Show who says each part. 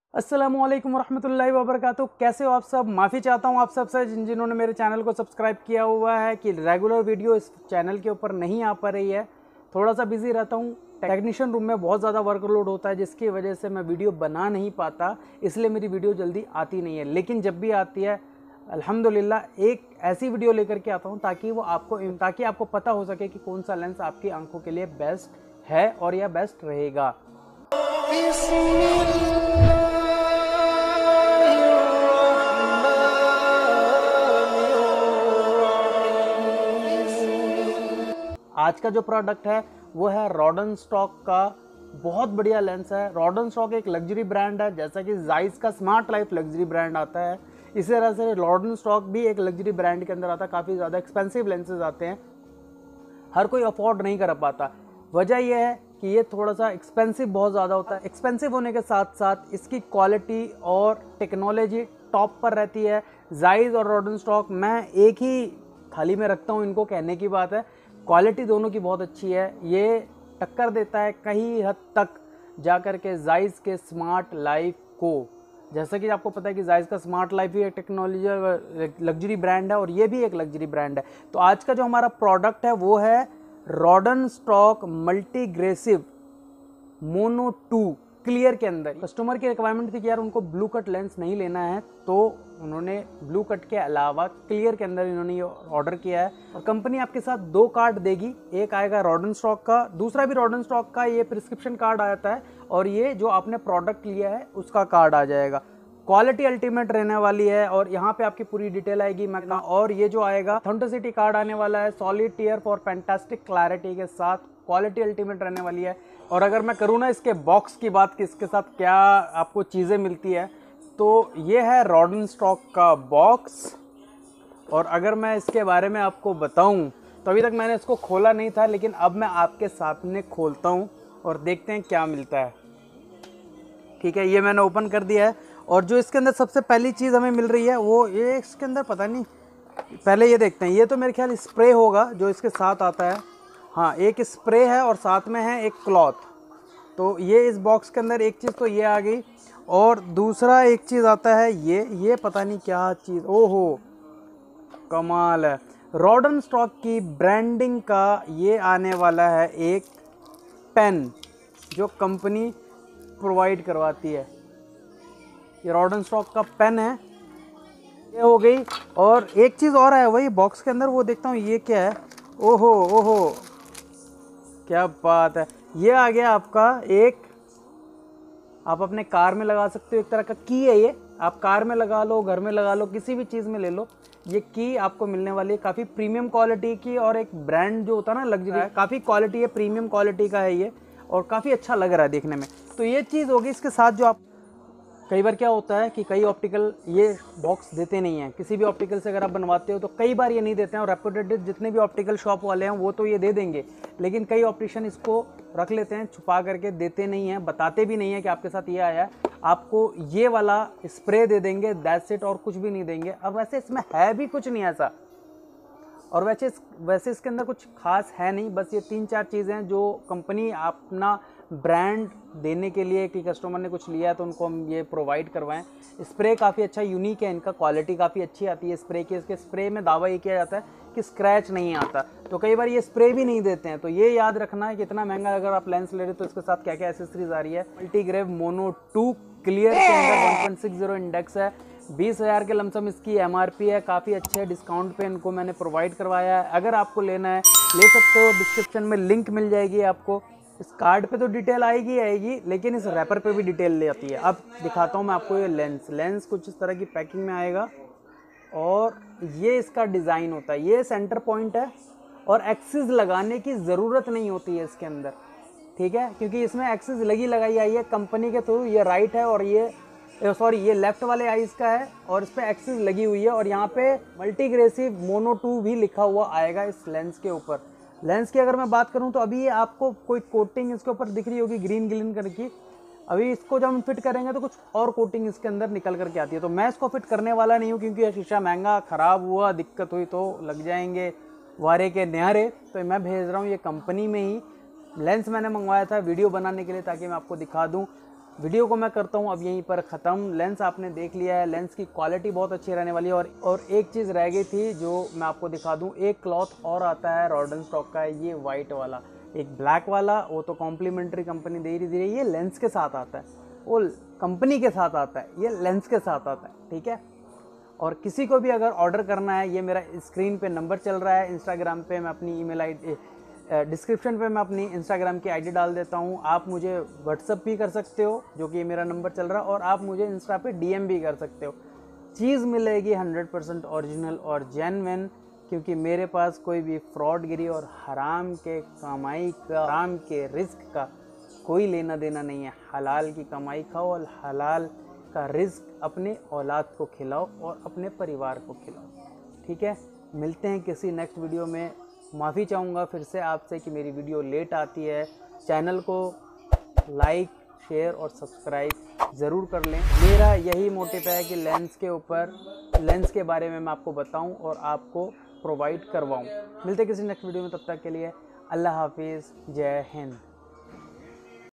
Speaker 1: अस्सलामुअलैकुम वरहमतुल्लाहि वबरकातुहू। कैसे हो आप सब? माफ़ी चाहता हूँ आप सबसे जिन्होंने मेरे चैनल को सब्सक्राइब किया हुआ है कि रेगुलर वीडियो इस चैनल के ऊपर नहीं आ पा रही है। थोड़ा सा बिजी रहता हूँ, टेक्नीशियन रूम में बहुत ज़्यादा वर्कलोड होता है जिसकी वजह से मैं वीडियो बना नहीं पाता, इसलिए मेरी वीडियो जल्दी आती नहीं है। लेकिन जब भी आती है अल्हम्दुलिल्लाह एक ऐसी वीडियो लेकर के आता हूँ ताकि आपको पता हो सके कि कौन सा लेंस आपकी आंखों के लिए बेस्ट है और या बेस्ट रहेगा। आज का जो प्रोडक्ट है वो है रोडनस्टॉक का बहुत बढ़िया लेंस है। रोडनस्टॉक एक लग्जरी ब्रांड है, जैसा कि जाइस का स्मार्ट लाइफ लग्जरी ब्रांड आता है, इसी तरह से रोडनस्टॉक भी एक लग्जरी ब्रांड के अंदर आता है। काफ़ी ज़्यादा एक्सपेंसिव लेंसेज आते हैं, हर कोई अफोर्ड नहीं कर पाता। वजह यह है कि ये थोड़ा सा एक्सपेंसिव बहुत ज़्यादा होता है। एक्सपेंसिव होने के साथ साथ इसकी क्वालिटी और टेक्नोलॉजी टॉप पर रहती है। जाइस और रोडनस्टॉक मैं एक ही थाली में रखता हूँ, इनको कहने की बात है। क्वालिटी दोनों की बहुत अच्छी है, ये टक्कर देता है कहीं हद तक जाकर के जाइस के स्मार्ट लाइफ को। जैसा कि आपको पता है कि जाइस का स्मार्ट लाइफ भी एक टेक्नोलॉजी लग्जरी ब्रांड है और ये भी एक लग्जरी ब्रांड है। तो आज का जो हमारा प्रोडक्ट है वो है रोडनस्टॉक मल्टीग्रेसिव मोनो 2 क्लियर के अंदर। कस्टमर की रिक्वायरमेंट थी कि यार उनको ब्लू कट लेंस नहीं लेना है, तो उन्होंने ब्लू कट के अलावा क्लियर के अंदर इन्होंने ये ऑर्डर किया है। और कंपनी आपके साथ 2 कार्ड देगी, एक आएगा रोडनस्टॉक का, दूसरा भी रोडनस्टॉक का ये प्रिस्क्रिप्शन कार्ड आता है और ये जो आपने प्रोडक्ट लिया है उसका कार्ड आ जाएगा। क्वालिटी अल्टीमेट रहने वाली है और यहाँ पे आपकी पूरी डिटेल आएगी मैं और ये जो आएगा ऑथेंटिसिटी कार्ड आने वाला है solid tier for fantastic clarity के साथ। क्वालिटी अल्टीमेट रहने वाली है। और अगर मैं करूँ ना इसके बॉक्स की बात कि इसके साथ क्या आपको चीज़ें मिलती है, तो ये है रोडनस्टॉक का बॉक्स। और अगर मैं इसके बारे में आपको बताऊं तो अभी तक मैंने इसको खोला नहीं था, लेकिन अब मैं आपके सामने खोलता हूं और देखते हैं क्या मिलता है। ठीक है, ये मैंने ओपन कर दिया है और जो इसके अंदर सबसे पहली चीज़ हमें मिल रही है वो ये इसके अंदर पता नहीं, पहले ये देखते हैं। ये तो मेरे ख्याल स्प्रे होगा जो इसके साथ आता है। हाँ, एक स्प्रे है और साथ में है एक क्लॉथ। तो ये इस बॉक्स के अंदर एक चीज़ तो ये आ गई और दूसरा एक चीज़ आता है ये पता नहीं क्या चीज़। ओहो, कमाल है। रोडनस्टॉक की ब्रांडिंग का ये आने वाला है एक पेन जो कंपनी प्रोवाइड करवाती है। ये रोडनस्टॉक का पेन है, ये हो गई। और एक चीज़ और है वही बॉक्स के अंदर, वो देखता हूँ ये क्या है। ओहो ओहो, क्या बात है। ये आ गया आपका एक, आप अपने कार में लगा सकते हो, एक तरह का की है ये। आप कार में लगा लो, घर में लगा लो, किसी भी चीज़ में ले लो, ये की आपको मिलने वाली है। काफ़ी प्रीमियम क्वालिटी की और एक ब्रांड जो होता है ना लग्जरी, काफ़ी क्वालिटी है, प्रीमियम क्वालिटी का है ये और काफ़ी अच्छा लग रहा है देखने में। तो ये चीज़ होगी। इसके साथ जो आप, कई बार क्या होता है कि कई ऑप्टिकल ये बॉक्स देते नहीं हैं। किसी भी ऑप्टिकल से अगर आप बनवाते हो तो कई बार ये नहीं देते हैं और रेपुटेड जितने भी ऑप्टिकल शॉप वाले हैं वो तो ये दे देंगे, लेकिन कई ऑप्टिशियन इसको रख लेते हैं छुपा करके, देते नहीं हैं, बताते भी नहीं है कि आपके साथ ये आया है। आपको ये वाला स्प्रे दे देंगे, दैट्स इट, और कुछ भी नहीं देंगे। और वैसे इसमें है भी कुछ नहीं ऐसा, और वैसे इसके अंदर कुछ खास है नहीं, बस ये 3-4 चीज़ें हैं जो कंपनी अपना ब्रांड देने के लिए कि कस्टमर ने कुछ लिया है तो उनको हम ये प्रोवाइड करवाएं। स्प्रे काफ़ी अच्छा यूनिक है, इनका क्वालिटी काफ़ी अच्छी आती है स्प्रे की। इसके स्प्रे में दावा ये किया जाता है कि स्क्रैच नहीं आता, तो कई बार ये स्प्रे भी नहीं देते हैं। तो ये याद रखना है कि इतना महंगा अगर आप लेंस ले रहे हो तो इसके साथ क्या क्या एसेसरीज आ रही है। मल्टीग्रेव मोनो 2 क्लियर के अंदर 1.60 इंडेक्स है, 20,000 के लमसम इसकी MRP है। काफ़ी अच्छे डिस्काउंट पे इनको मैंने प्रोवाइड करवाया है। अगर आपको लेना है ले सकते हो, डिस्क्रिप्शन में लिंक मिल जाएगी आपको। इस कार्ड पे तो डिटेल आएगी, लेकिन इस रैपर पे भी डिटेल ले आती है। अब दिखाता हूँ मैं आपको ये लेंस कुछ इस तरह की पैकिंग में आएगा और ये इसका डिज़ाइन होता है। ये सेंटर पॉइंट है और एक्सिस लगाने की ज़रूरत नहीं होती है इसके अंदर, ठीक है, क्योंकि इसमें एक्सिस लगाई आई है कंपनी के थ्रू। ये राइट है और ये लेफ्ट वाले आइज का है और इस पर एक्सिस लगी हुई है। और यहाँ पे मल्टीग्रेसिव मोनो 2 भी लिखा हुआ आएगा इस लेंस के ऊपर। लेंस की अगर मैं बात करूँ तो अभी ये आपको कोई कोटिंग इसके ऊपर दिख रही होगी ग्रीन कलर की। अभी इसको जब हम फिट करेंगे तो कुछ और कोटिंग इसके अंदर निकल करके आती है। तो मैं इसको फिट करने वाला नहीं हूँ क्योंकि यह शीशा महंगा, ख़राब हुआ, दिक्कत हुई तो लग जाएंगे वारे के न्यारे। तो मैं भेज रहा हूँ ये कंपनी में ही। लेंस मैंने मंगवाया था वीडियो बनाने के लिए ताकि मैं आपको दिखा दूँ। वीडियो को मैं करता हूँ अब यहीं पर ख़त्म। लेंस आपने देख लिया है, लेंस की क्वालिटी बहुत अच्छी रहने वाली है। और एक चीज़ रह गई थी जो मैं आपको दिखा दूँ, एक क्लॉथ और आता है रॉडन स्टॉक का, ये वाइट वाला, एक ब्लैक वाला, वो तो कॉम्प्लीमेंट्री कंपनी दे ही रही है, ये लेंस के साथ आता है, वो कंपनी के साथ आता है, ये लेंस के साथ आता है, ठीक है। और किसी को भी अगर ऑर्डर करना है, ये मेरा स्क्रीन पे नंबर चल रहा है, इंस्टाग्राम पे मैं अपनी ईमेल आईडी, डिस्क्रिप्शन पे मैं अपनी इंस्टाग्राम की आईडी डाल देता हूँ। आप मुझे व्हाट्सअप भी कर सकते हो, जो कि मेरा नंबर चल रहा है, और आप मुझे इंस्टा पे डीएम भी कर सकते हो। चीज़ मिलेगी 100% ओरिजिनल और जेन्युइन, क्योंकि मेरे पास कोई भी फ्रॉडगिरी और हराम के कमाई का, हराम के रिस्क का कोई लेना देना नहीं है। हलाल की कमाई खाओ और हलाल का रिस्क अपने औलाद को खिलाओ और अपने परिवार को खिलाओ, ठीक है। मिलते हैं किसी नेक्स्ट वीडियो में। माफ़ी चाहूँगा फिर से आपसे कि मेरी वीडियो लेट आती है। चैनल को लाइक, शेयर और सब्सक्राइब ज़रूर कर लें। मेरा यही मोटिव है कि लेंस के बारे में मैं आपको बताऊं और आपको प्रोवाइड करवाऊं। मिलते हैं किसी नेक्स्ट वीडियो में, तब तक के लिए अल्लाह हाफिज़, जय हिंद।